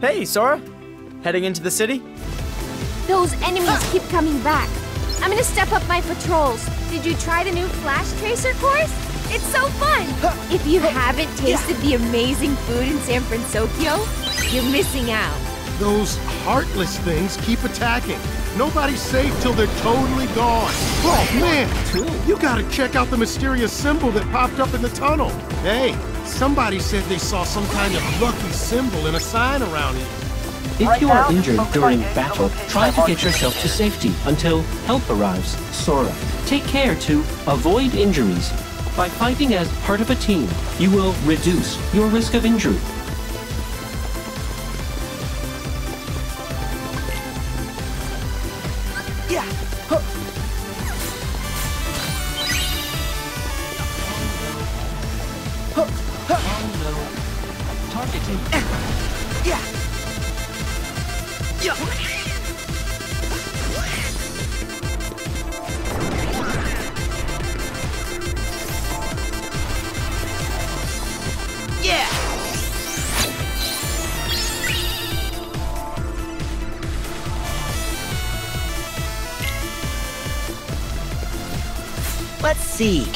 Hey, Sora. Heading into the city? Those enemies keep coming back. I'm gonna step up my patrols. Did you try the new Flash Tracer course? It's so fun! If you haven't tasted the amazing food in San Fransokyo, you're missing out. Those heartless things keep attacking. Nobody's safe till they're totally gone. Oh, man! You gotta check out the mysterious symbol that popped up in the tunnel. Hey, somebody said they saw some kind of lucky symbol in a sign around here. If you are injured during battle, try to get yourself to safety until help arrives. Sora, take care to avoid injuries. By fighting as part of a team, you will reduce your risk of injury. Targeting. Let's see.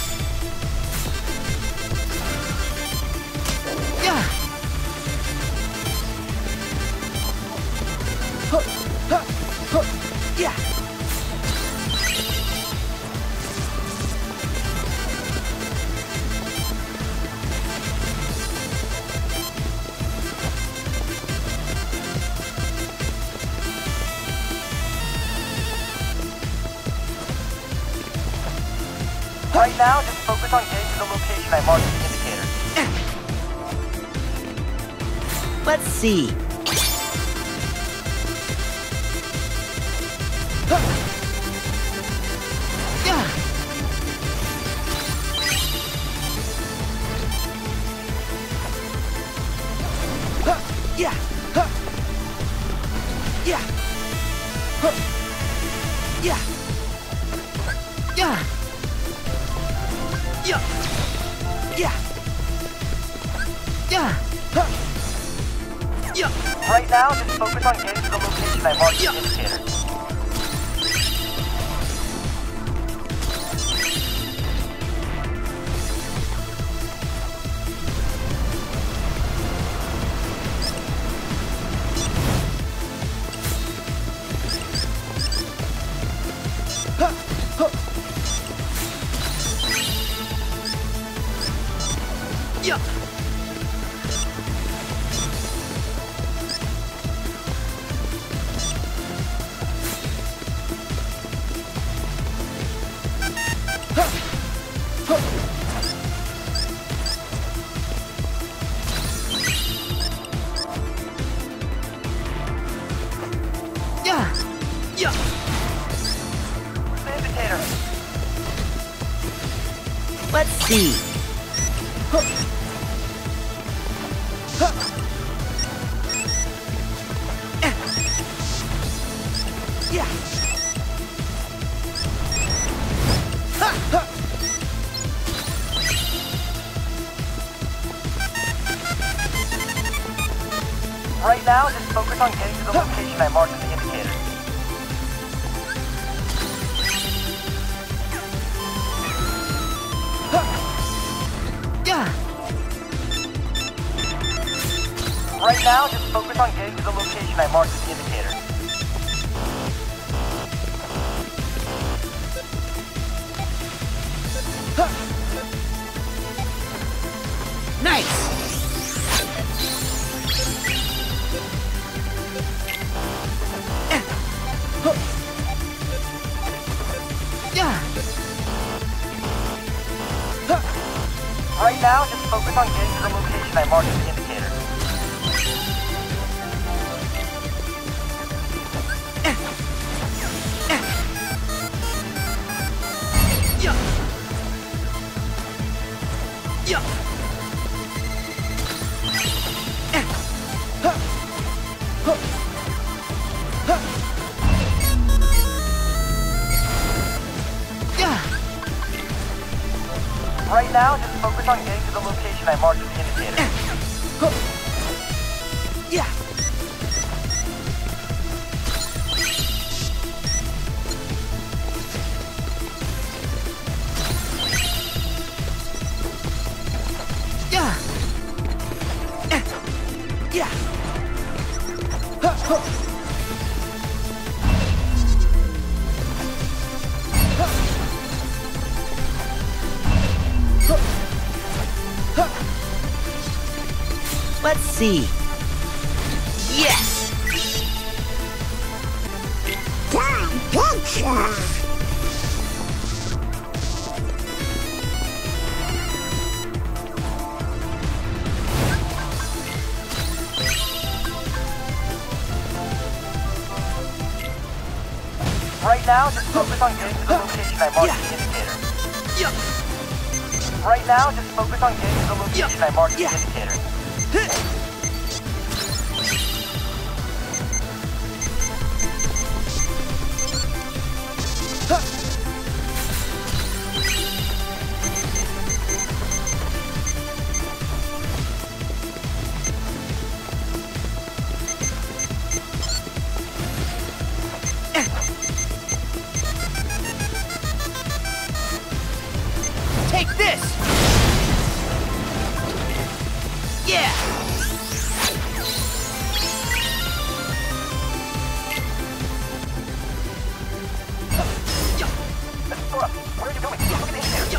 Right now, just focus on getting to the location I marked with the indicator. Let's see. Right now, just focus on getting to the location I marked with the indicator. Indicator. Let's see. Right now, just focus on getting to the location I marked with the indicator. Right now, just focus on getting to the location I marked with the indicator. Nice! Right now, just focus on getting to the location I marked with the indicator. Right now, just focus on getting to the location I marked with the indicator. see. Yes! Right now, just focus on getting to the location I marked the indicator. Right now, just focus on getting to the location I marked the indicator. Take this! Yeah! Sora, where are you going? Look at the indicator.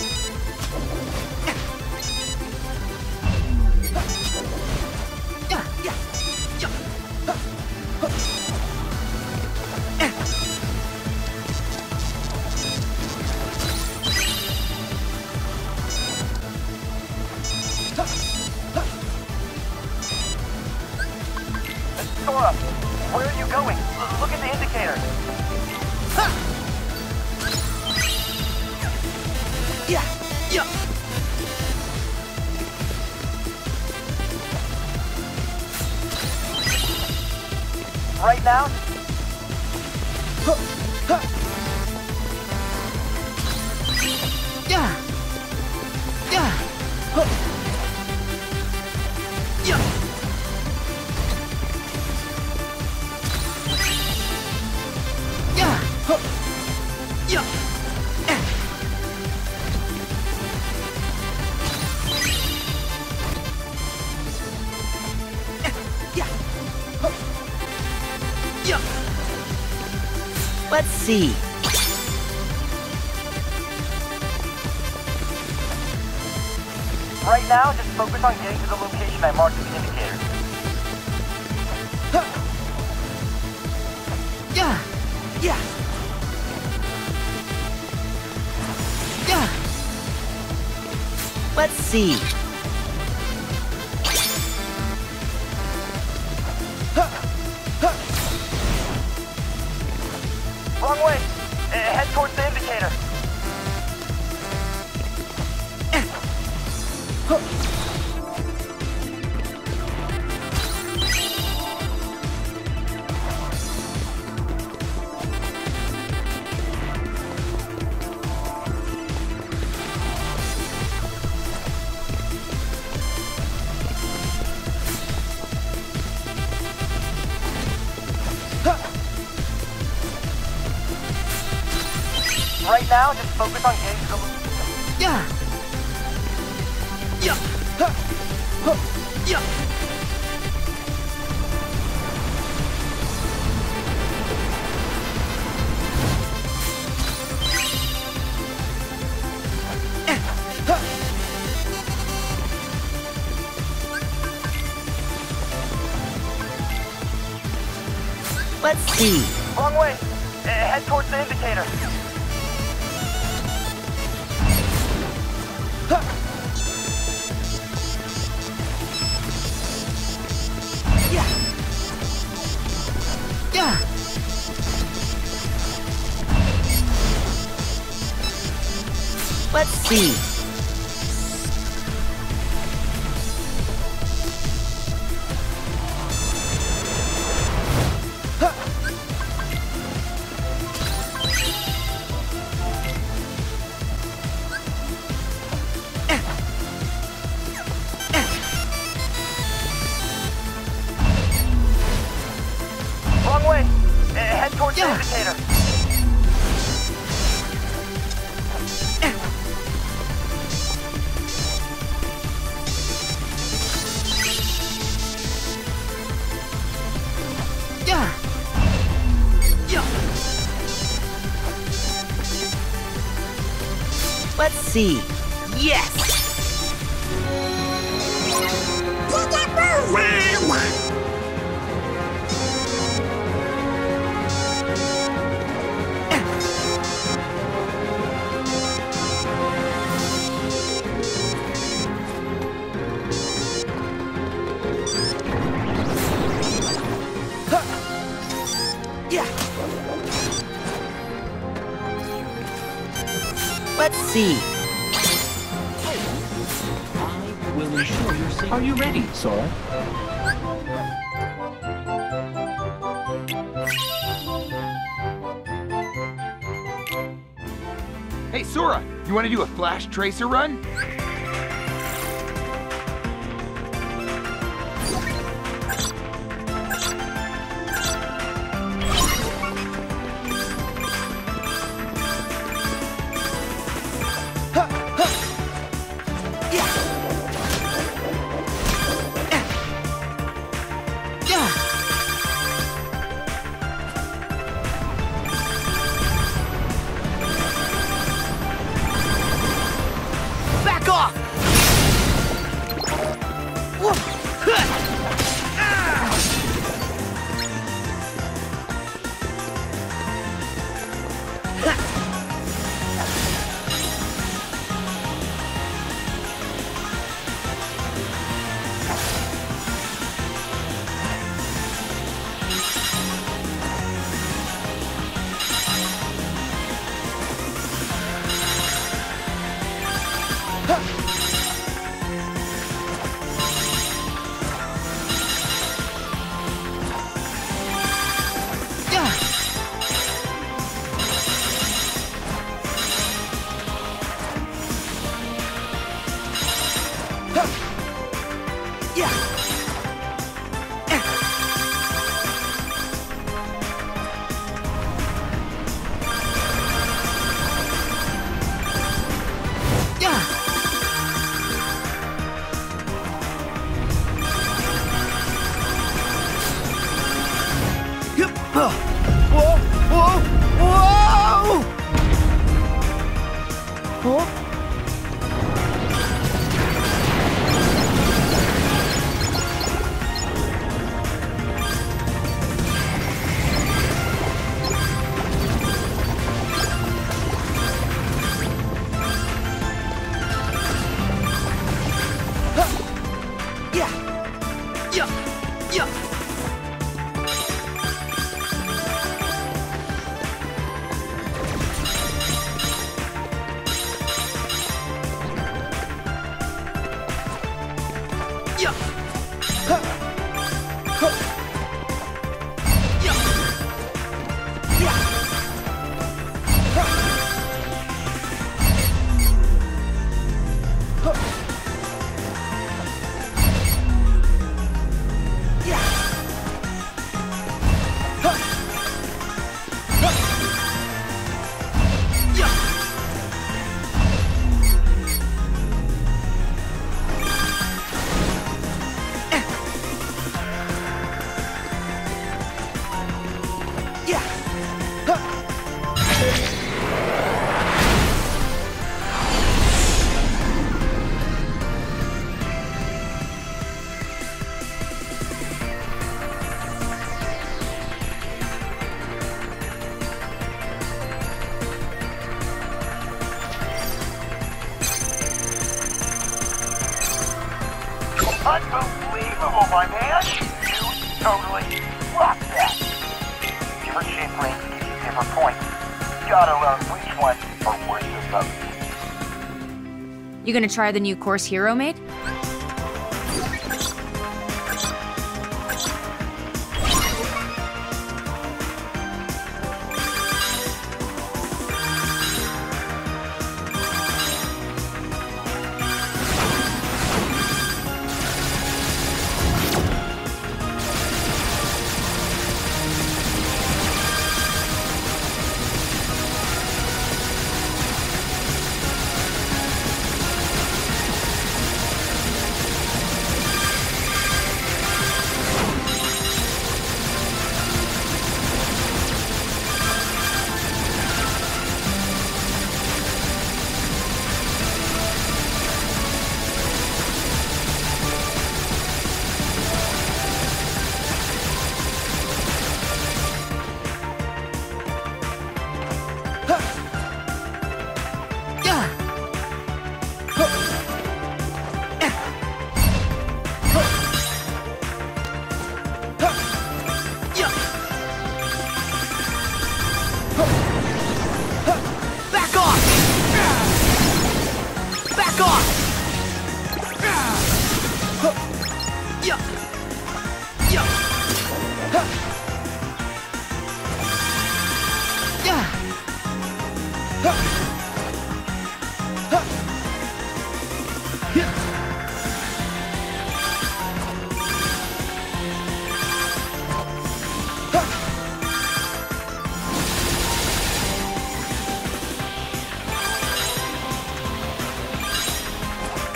Sora, where are you going? Look at the indicator. Right now, Let's see. right now, just focus on getting to the location I marked with the indicator. Let's see. Wrong way. Head towards the indicator. Right now, just focus on getting to the Let's see. Wrong way. Head towards the indicator. Let's see. Wrong way. Head towards the indicator. Let's see. Yes! Let's see. I will ensure your safety. Are you ready, Sora? Hey, Sora, you want to do a flash tracer run? Back off! Whoa! Whoa! Whoa! Huh? Unbelievable, my man! You totally rocked that! Different shape rings give you different points. Gotta learn which ones are worth the most. You gonna try the new course Hero made?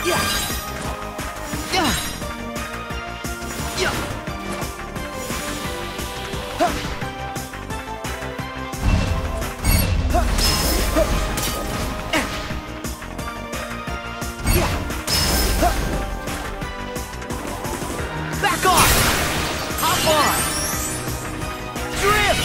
Back off! Hop on! Drift!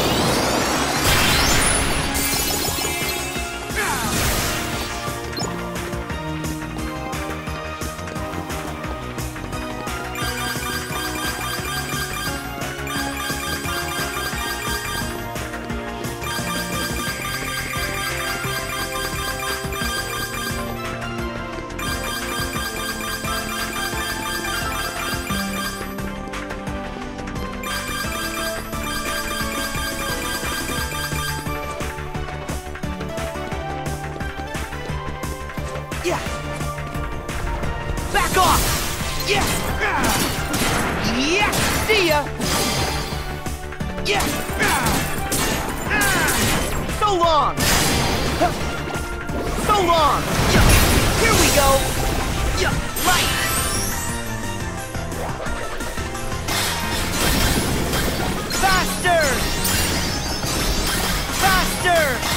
Yeah! Back off! Yeah! Yeah! See ya! Yeah! So long! So long! Here we go! Light! Faster! Faster!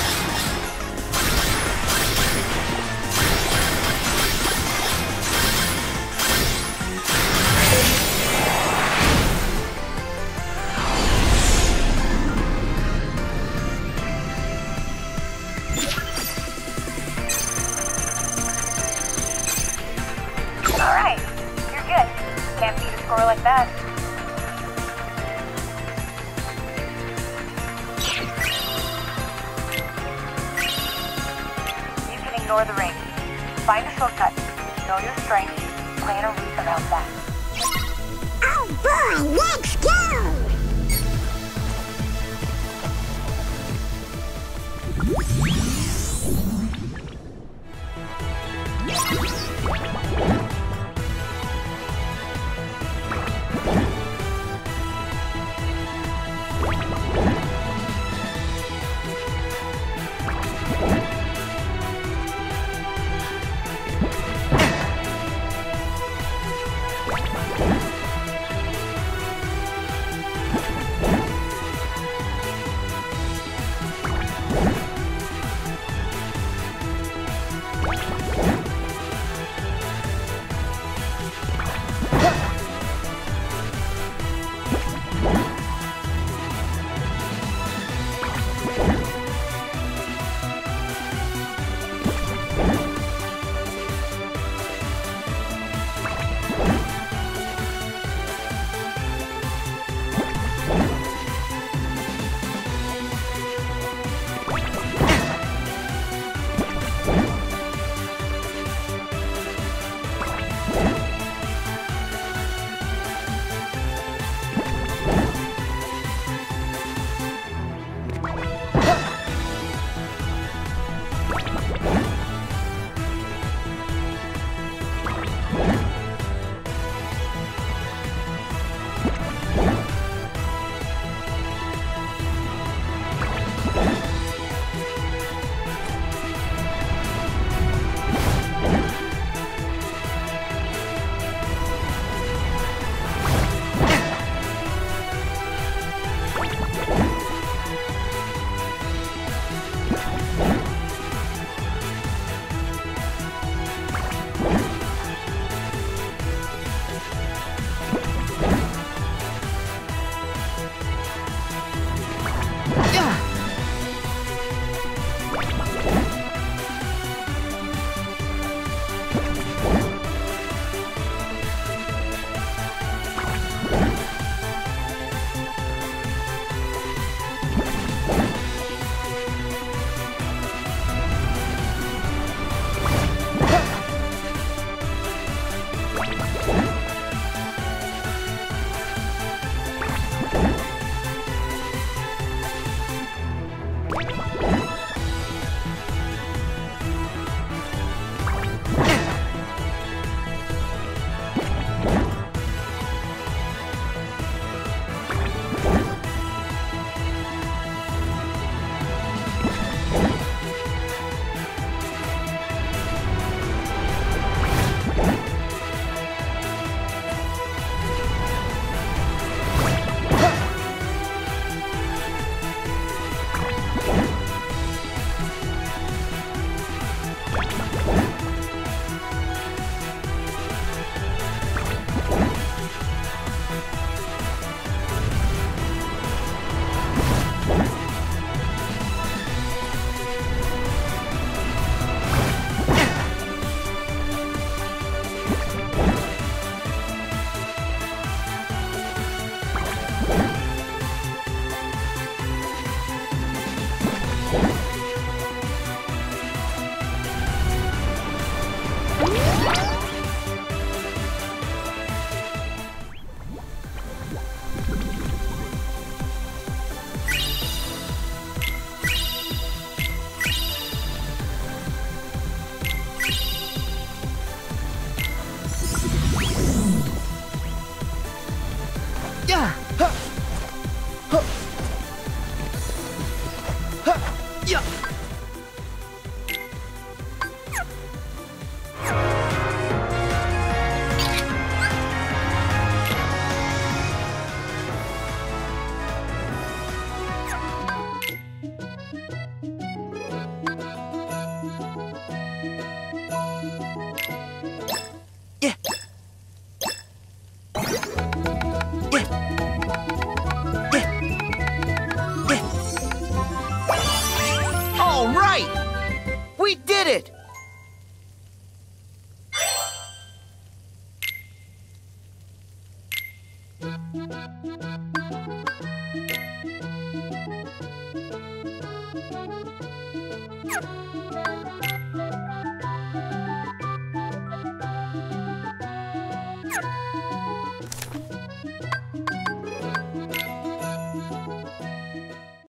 Alright, you're good. Can't beat a score like that. You can ignore the ring. Find a shortcut. Know your strength. Plan a route around that. Oh boy, let's go!